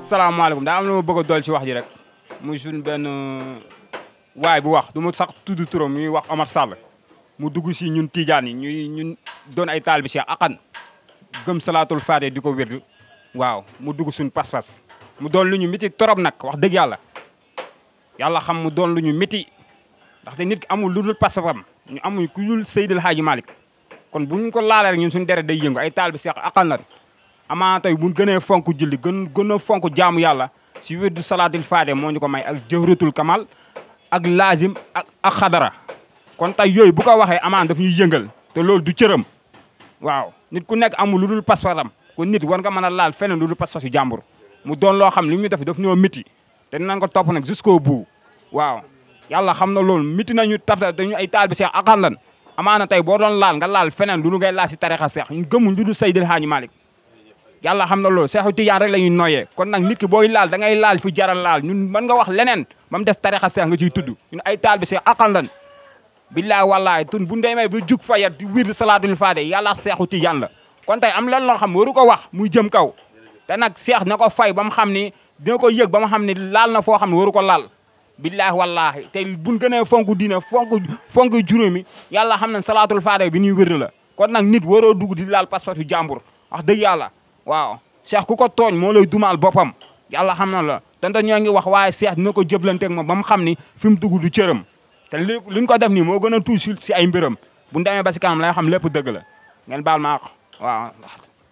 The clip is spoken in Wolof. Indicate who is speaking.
Speaker 1: salaamaaleykum daa am lu ma bëgg a dool ci wax ji rek muy suñ benn waay bu wax du ma sax tudd turam muy wax Omar Sall mu dugg si ñun Tidjane yi ñun doon ay taalibe Cheikh akan gëm salaatul faate di ko wérdu waaw mu dugg suñ pas-pas mu doon lu ñu miti torop nag wax dëgg yàlla xam mu doon lu ñu miti ndaxte nit ki amul lu dul pas-pasam ñu amuñ ku dul Seydil Hadji Malick kon bu ñu ko laalee rek ñun suñu deret day yëngu ay taalibe Cheikh akan la amaa tey bu gënee fonk julli gën a fonk jaamu yàlla si wérdu salaatul faate moo ñu ko may ak jawharatul kamal ak laazim ak xadara kon tey yooyu bu ko waxee amaan daf ñuy yëngal te loolu du cëram waaw nit ku nekk amul lu dul pas-pasam kon nit war nga mën a laal feneen lu dul pas-pasu jàmbur mu doon loo xam li ñu def daf ñoo miti te dinañ ko topp nag jusqu'au bout waaw yàlla xam na loolu miti nañu taf dañu ay taalibe Seex akan lan amaana tey boo doon laal nga laal feneen lu ngay laal si tarixa Seex ñu gëmuñ lu dul Seydil Hadji Malick yàlla xam na loolu Seexu Tijaan rek la ñuy noyyee kon nag nit ki booy laal da ngay laal fi jaral laal ñun mën nga wax leneen ba mu des tarixa Seex nga ciy tudd ñun ay taalibe Seex akan lan billaay wallaay tun bu demee ba jug fayat di wir salaatul faate yàlla Seexu Tijaan la kon tey am lan loo xam waru ko wax muy jëm kaw te nag Seex na ko fay ba mu xam ni dina ko yëg ba mu xam ni laal na foo xam ne waru ko laal billaay wallahi te buñ gënee fonk diina fonk juróomi yàlla xam ne salaatul faate bi ñuy wér la kon nag nit waroo dugg di laal pas-pasu jàmbur wax dëgg yàlla waaw Seex ku ko tooñ moo lay dumaal boppam yàlla xam na la donte ñoo ngi wax waaye Seex dina ko jëflanteeg moom ba mu xam ni fi mu dugg du cëram te luñ ko def nii moo gën a tuuti si ay mbiram bu ñu demee ba si kanam lay xam lépp dëgg la ngeen baal maa waaw